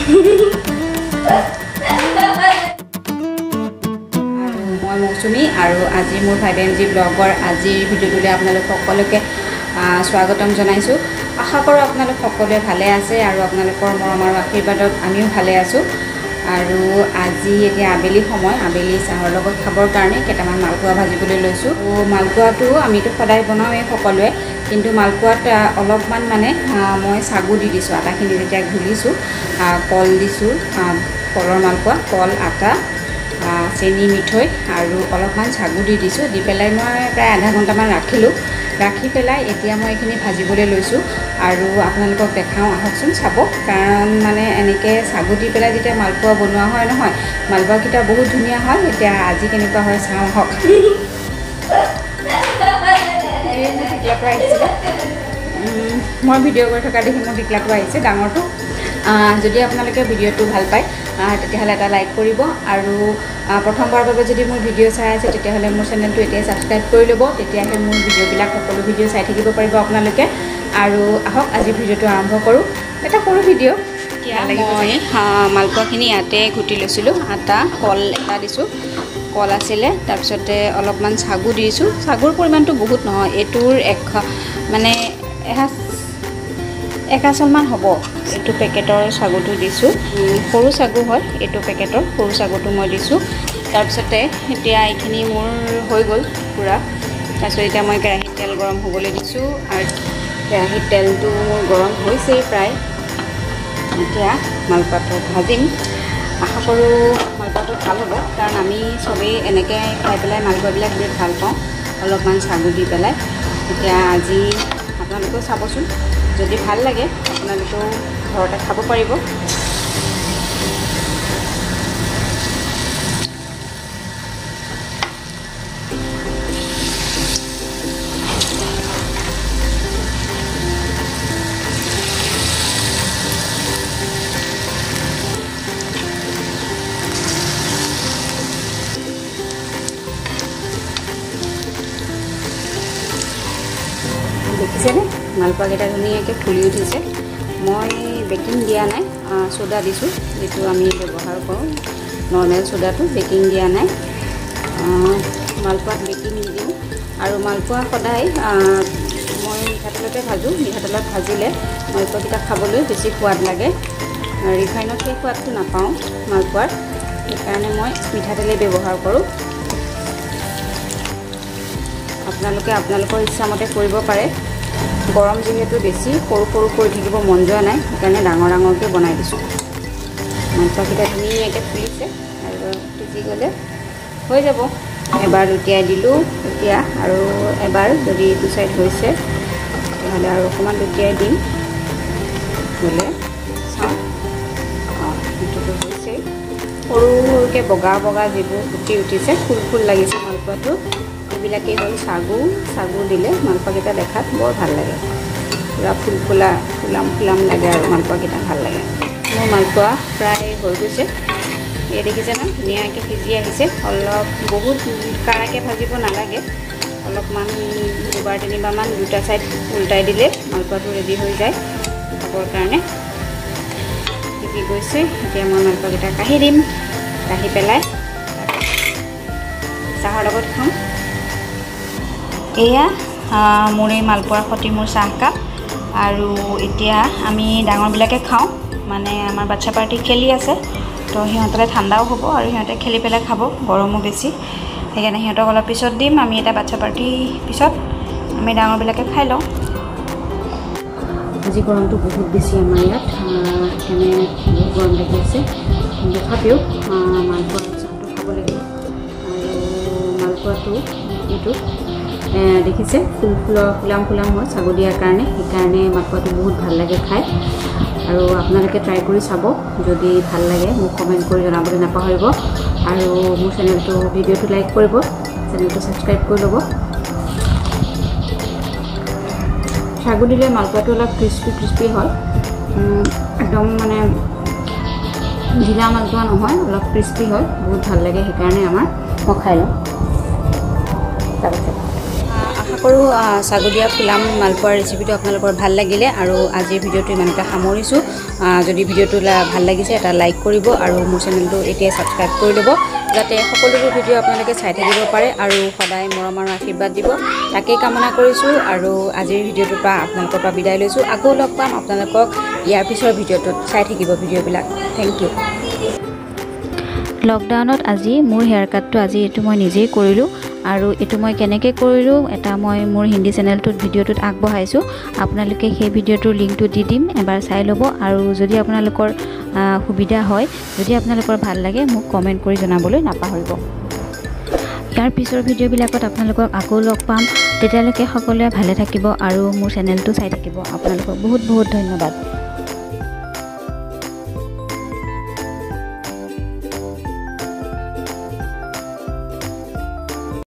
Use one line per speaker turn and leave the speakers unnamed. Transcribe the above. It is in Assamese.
মই মৌচুমী আৰু আজি মোৰ 5MG ব্লগৰ আজিৰ ভিডিঅ'টোলৈ আপোনালোক সকলোকে স্বাগতম জনাইছোঁ। আশা কৰোঁ আপোনালোক সকলোৱে ভালে আছে আৰু আপোনালোকৰ মৰম আৰু আশীৰ্বাদত আমিও ভালে আছোঁ। আৰু আজি এতিয়া আবেলি সময়, আবেলি চাহৰ লগত খাবৰ কাৰণে কেইটামান মালপোৱা ভাজিবলৈ লৈছোঁ। মালপোৱাটো আমিতো সদায় বনাওঁৱেই সকলোৱে, কিন্তু মালপোৱাত অলপমান মানে মই চাগু দি দিছোঁ। আটাখিনি যেতিয়া ঘুলিছোঁ, কল দিছোঁ, কলৰ মালপোৱা, কল, আটা, চেনি, মিঠৈ আৰু অলপমান চাগু দি দিছোঁ। দি পেলাই মই প্ৰায় আধা ঘণ্টামান ৰাখিলোঁ। ৰাখি পেলাই এতিয়া মই এইখিনি ভাজিবলৈ লৈছোঁ আৰু আপোনালোকক দেখাওঁ, আহকচোন চাব। কাৰণ মানে এনেকৈ চাগু দি পেলাই যেতিয়া মালপোৱা বনোৱা হয় নহয়, মালপোৱাকেইটা বহুত ধুনীয়া হয়। এতিয়া আজি কেনেকুৱা হয় চাওঁ আহক। টিকলাটো আহিছিলে, মই ভিডিঅ' কৰি থকা দেখি মোৰ টিকলাটো আহিছে, ডাঙৰটো। যদি আপোনালোকে ভিডিঅ'টো ভাল পায় তেতিয়াহ'লে এটা লাইক কৰিব আৰু প্ৰথমবাৰৰ বাবে যদি মোৰ ভিডিঅ' চাই আছে তেতিয়াহ'লে মোৰ চেনেলটো এতিয়াই ছাবস্ক্ৰাইব কৰি ল'ব। তেতিয়াহে মোৰ ভিডিঅ'বিলাক সকলো ভিডিঅ' চাই থাকিব পাৰিব আপোনালোকে। আৰু আহক আজি ভিডিঅ'টো আৰম্ভ কৰোঁ। এটা সৰু ভিডিঅ'। এতিয়া মই মালপোৱাখিনি ইয়াতে ঘুটি লৈছিলোঁ। আটা, কল এটা দিছোঁ, কল আছিলে, তাৰপিছতে অলপমান চাগু দিছোঁ। চাগুৰ পৰিমাণটো বহুত নহয়, এইটোৰ মানে একাচলমান হ'ব। এইটো পেকেটৰ চাগুটো দিছোঁ, সৰু চাগু হয় এইটো পেকেটৰ, সৰু চাগুটো মই দিছোঁ। তাৰপিছতে এতিয়া এইখিনি মোৰ হৈ গ'ল পূৰা। তাৰপিছত এতিয়া মই কেৰাহীত তেল গৰম হ'বলৈ দিছোঁ আৰু কেৰাহীত তেলটো মোৰ গৰম হৈছেই প্ৰায়। এতিয়া মালপোৱাটো ভাজিম। আশা কৰোঁ মালপোৱাটো ভাল হ'ব, কাৰণ আমি চবেই এনেকৈ খাই পেলাই মালপোৱাবিলাক বিৰাট ভাল পাওঁ, অলপমান চাগু দি পেলাই। এতিয়া আজি আপোনালোকেও চাবচোন, যদি ভাল লাগে আপোনালোকেও ঘৰতে খাব পাৰিব। দেখিছেনে মালপোৱাকেইটা ধুনীয়াকৈ ফুলি উঠিছে। মই বেকিং দিয়া নাই, চ'ডা দিছোঁ, যিটো আমি ব্যৱহাৰ কৰোঁ নৰ্মেল চ'ডাটো, বেকিং দিয়া নাই। মালপোৱাত বেকিং নিদিওঁ। আৰু মালপোৱা সদায় মই মিঠাতেলতে ভাজোঁ। মিঠাতেলত ভাজিলে মালপোৱাকেইটা খাবলৈ বেছি সোৱাদ লাগে। ৰিফাইনত সেই সোৱাদটো নাপাওঁ মালপোৱাৰ, সেইকাৰণে মই মিঠাতেলেই ব্যৱহাৰ কৰোঁ। আপোনালোকে আপোনালোকৰ ইচ্ছামতে কৰিব পাৰে। গৰম যিহেতু বেছি, সৰু সৰু কৰি থাকিব মন যোৱা নাই, সেইকাৰণে ডাঙৰ ডাঙৰকৈ বনাই দিছোঁ। মালপোৱাকেইটা ধুনীয়াকৈ ফুলিছে আৰু সিজি গ'লে হৈ যাব। এবাৰ লুটিয়াই দিলোঁ এতিয়া, আৰু এবাৰ যদি ইটো চাইড হৈছে তেতিয়াহ'লে আৰু অকণমান লুটিয়াই দিম, হ'লে চাওঁ। সেইটোতো হৈছেই। সৰু সৰুকৈ বগা বগা যিবোৰ ফুটি উঠিছে, ফুল ফুল লাগিছে মালপোৱাটো, এইবিলাকেই হ'ল চাগু। চাগু দিলে মালপোৱাকেইটা দেখাত বৰ ভাল লাগে, পূৰা ফুলাম লাগে আৰু মালপোৱাকেইটা ভাল লাগে। মোৰ মালপোৱা প্ৰায় হৈ গৈছে, এই দেখিছে ন, ধুনীয়াকৈ সিজি আহিছে। অলপ বহুত কাঢ়াকৈ ভাজিব নালাগে, অলপমান দুবাৰ তিনিবাৰমান দুটা ছাইড উল্টাই দিলে মালপোৱাটো ৰেডি হৈ যায় খাবৰ কাৰণে। সিজি গৈছে। এতিয়া মই মালপোৱাকেইটা কাঢ়ি দিম, কাঢ়ি পেলাই চাহৰ লগত খাম। এয়া মোৰ এই মালপোৱাৰ সৈতে মোৰ চাহকাপ। আৰু এতিয়া আমি ডাঙৰবিলাকে খাওঁ, মানে আমাৰ বাচ্ছা পাৰ্টি খেলি আছে, তো সিহঁতলৈ ঠাণ্ডাও হ'ব আৰু সিহঁতে খেলি পেলাই খাব, গৰমো বেছি, সেইকাৰণে সিহঁতক অলপ পিছত দিম। আমি এটা বাচ্ছা পাৰ্টি পিছত আমি ডাঙৰবিলাকে খাই লওঁ। আজি গৰমটো বহুত বেছি আমাৰ ইয়াত, সেইকাৰণে বহুত গৰম লাগি আছে। তথাপিও মালপোৱা চাহটো খাব লাগিব। আৰু মালপোৱাটো এইটো দেখিছে ফুলাম হয় চাগু দিয়াৰ কাৰণে, সেইকাৰণে মালপোৱাটো বহুত ভাল লাগে খাই। আৰু আপোনালোকে ট্ৰাই কৰি চাব, যদি ভাল লাগে মোক কমেণ্ট কৰি জনাবলৈ নাপাহৰিব। আৰু মোৰ ভিডিঅ'টো লাইক কৰিব, চেনেলটো ছাবস্ক্ৰাইব কৰি ল'ব। চাগু দিলে মালপোৱাটো অলপ ক্ৰিস্পি হয়, একদম মানে ঢিলা মালপোৱা নহয়, অলপ ক্ৰিস্পি হয়, বহুত ভাল লাগে। সেইকাৰণে মই খাই লওঁ। তাৰপিছত কৰোঁ ছাগলীয়া ফুলাম মালপোৱাৰ ৰেচিপিটো আপোনালোকৰ ভাল লাগিলে আৰু আজিৰ ভিডিঅ'টো ইমানতে সামৰিছোঁ। যদি ভিডিঅ'টো ভাল লাগিছে এটা লাইক কৰিব আৰু মোৰ চেনেলটো এতিয়াই ছাবস্ক্ৰাইব কৰি ল'ব, যাতে সকলোবোৰ ভিডিঅ' আপোনালোকে চাই থাকিব পাৰে আৰু সদায় মৰম আৰু আশীৰ্বাদ দিব, তাকেই কামনা কৰিছোঁ। আৰু আজিৰ ভিডিঅ'টোৰ পৰা আপোনালোকৰ পৰা বিদায় লৈছোঁ। আকৌ লগ পাম আপোনালোকক ইয়াৰ পিছৰ ভিডিঅ'টোত। চাই থাকিব ভিডিঅ'বিলাক। Thank you. লকডাউনত আজি মোৰ হেয়াৰ কাটটো এইটো মই নিজেই কৰিলোঁ আৰু এইটো মই কেনেকৈ কৰিলোঁ এটা মই মোৰ হিন্দী চেনেলটোত ভিডিঅ'টোত আগবঢ়াইছোঁ। আপোনালোকে সেই ভিডিঅ'টোৰ লিংকটো দি দিম, এবাৰ চাই ল'ব। আৰু যদি আপোনালোকৰ সুবিধা হয়, যদি আপোনালোকৰ ভাল লাগে মোক কমেণ্ট কৰি জনাবলৈ নাপাহৰিব। ইয়াৰ পিছৰ ভিডিঅ'বিলাকত আপোনালোকক আকৌ লগ পাম। তেতিয়ালৈকে সকলোৱে ভালে থাকিব আৰু মোৰ চেনেলটো চাই থাকিব। আপোনালোকক বহুত বহুত ধন্যবাদ।